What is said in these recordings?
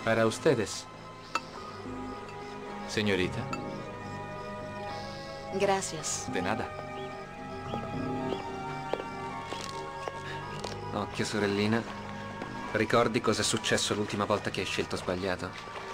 Para ustedes. Señorita. Gracias. De nada. Occhio, sorellina. Ricordi cosa è successo l'ultima volta che hai scelto sbagliato?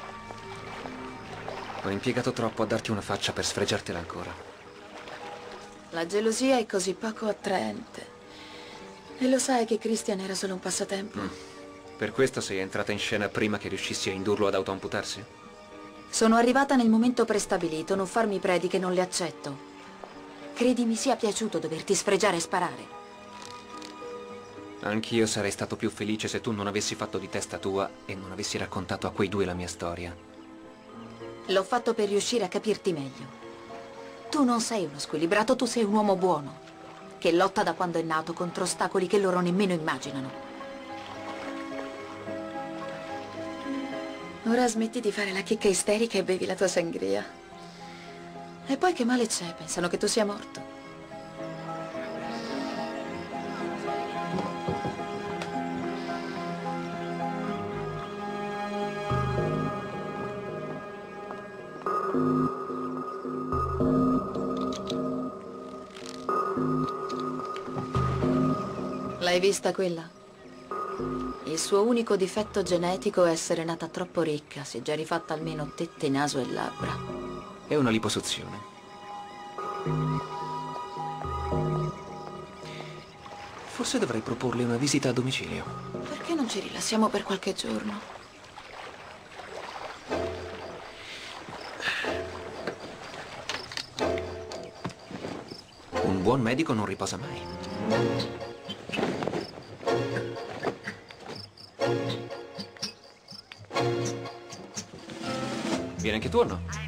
Ho impiegato troppo a darti una faccia per sfregiartela ancora. La gelosia è così poco attraente. E lo sai che Christian era solo un passatempo? Per questo sei entrata in scena prima che riuscissi a indurlo ad autoamputarsi? Sono arrivata nel momento prestabilito, non farmi prediche, non le accetto. Credi mi sia piaciuto doverti sfregiare e sparare? Anch'io sarei stato più felice se tu non avessi fatto di testa tua e non avessi raccontato a quei due la mia storia. L'ho fatto per riuscire a capirti meglio. Tu non sei uno squilibrato, tu sei un uomo buono, che lotta da quando è nato contro ostacoli che loro nemmeno immaginano. Ora smetti di fare la chicca isterica e bevi la tua sangria. E poi che male c'è? Pensano che tu sia morto. L'hai vista quella? Il suo unico difetto genetico è essere nata troppo ricca. Si è già rifatta almeno tette, naso e labbra. È una liposuzione. Forse dovrei proporle una visita a domicilio. Perché non ci rilassiamo per qualche giorno? Un buon medico non riposa mai. Vieni anche tu o no?